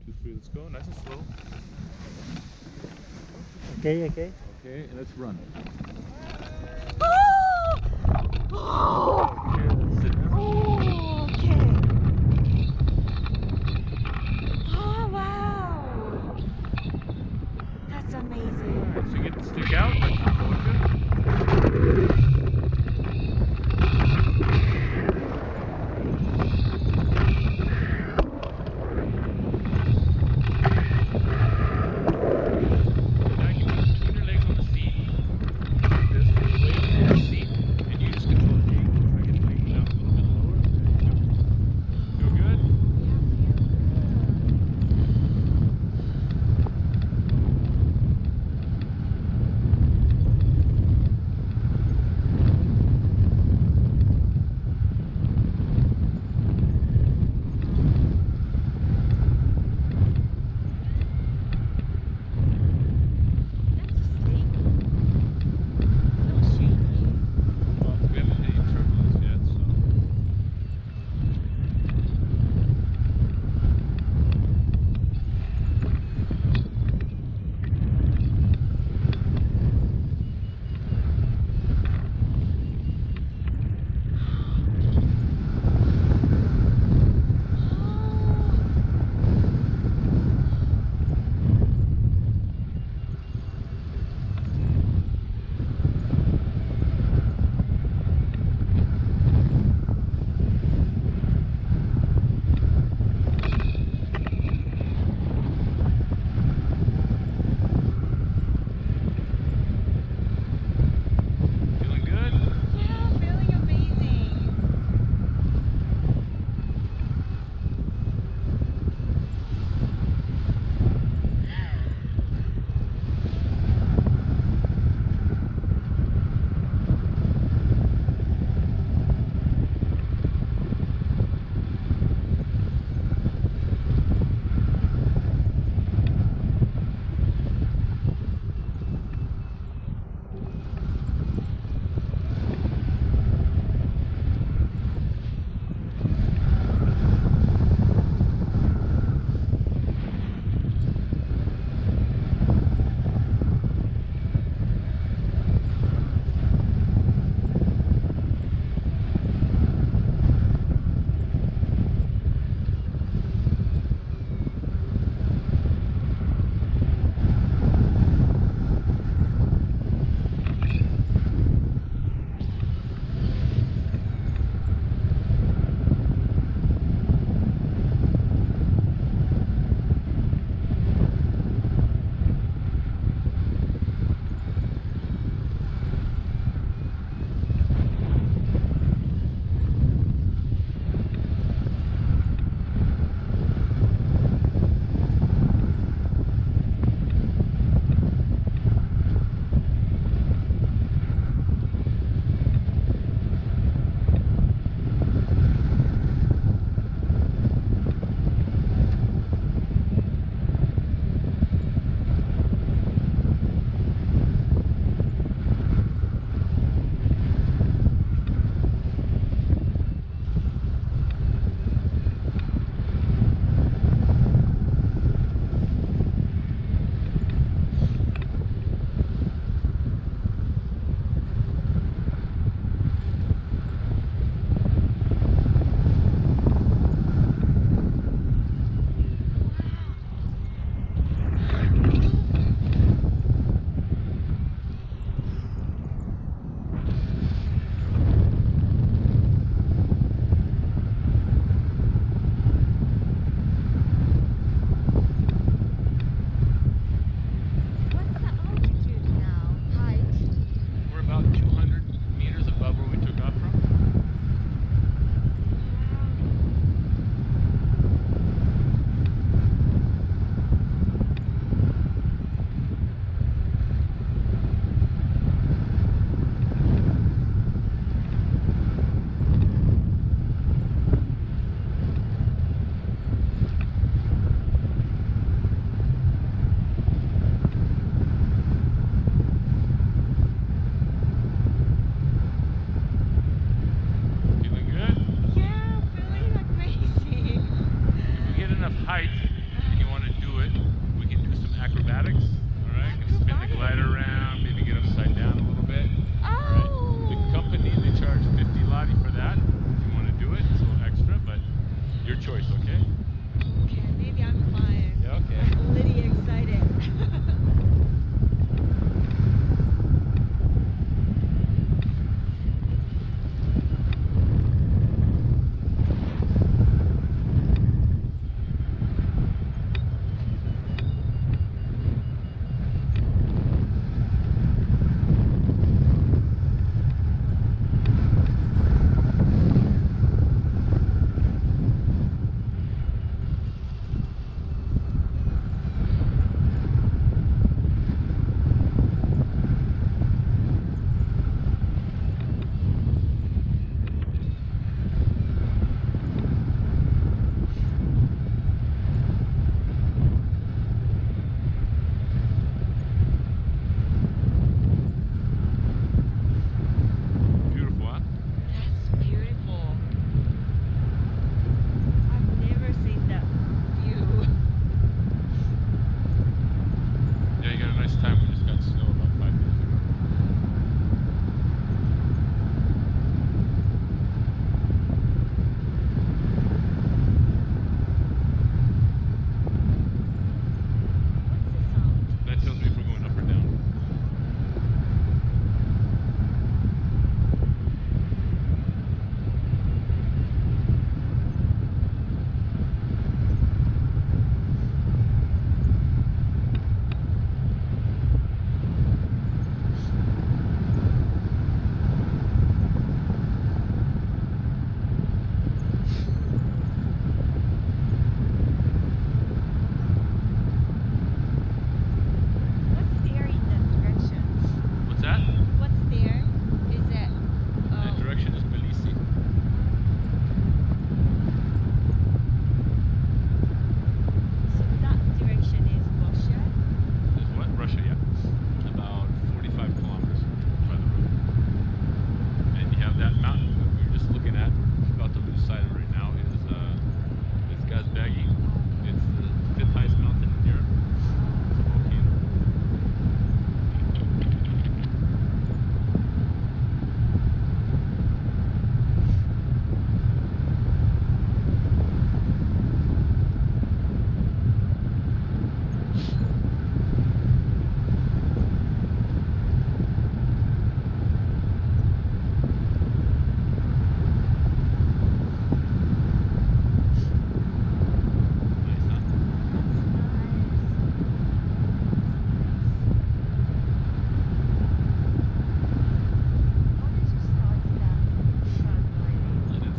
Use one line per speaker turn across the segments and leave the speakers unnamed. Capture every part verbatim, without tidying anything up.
two, three. Let's go. Nice and slow.
Okay, okay.
Okay, and let's run.
Oh! Oh!
Okay, let's sit down.
Oh, okay. Oh, wow. That's amazing.
Alright, so you get to stick out. That's the Now you put between your legs on the seat. Like this, the weight on the seat, and you just control the gate.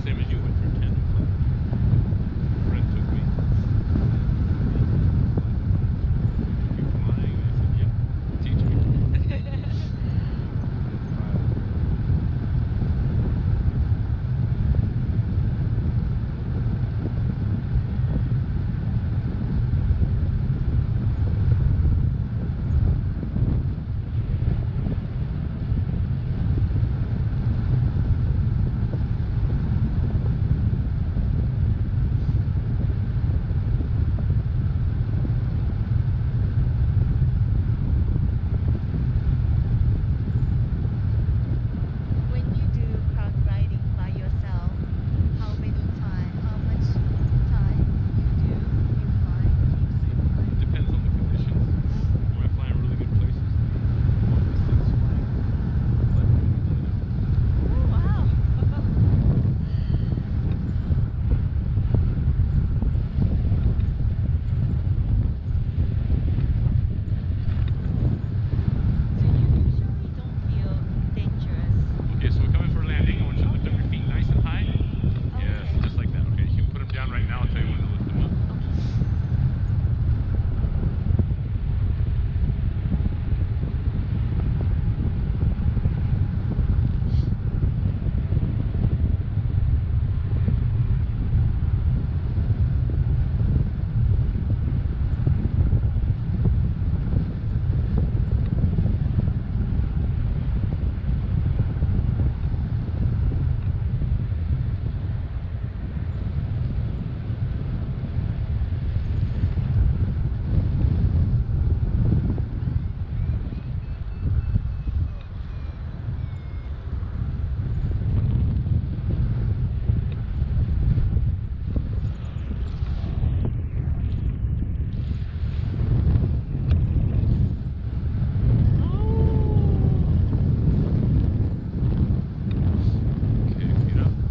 same as you went through tandem flying. A friend took me. You flying? I said, yep. Teach me.
When you do park riding by yourself, how many time, how much time you do, you fly, keep flying?
Depends on the conditions. When I fly in really good places, long distance flying, but
Oh, wow. So you usually don't feel dangerous.
okay, so we're coming for a landing. I want you to lift up your feet nice and high. Yes,
Okay.
just like that. Okay, you can put them down right now. I'll tell you when to lift them up. Okay, feet up.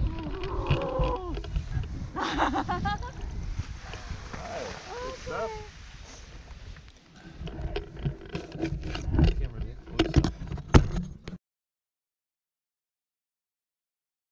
Okay.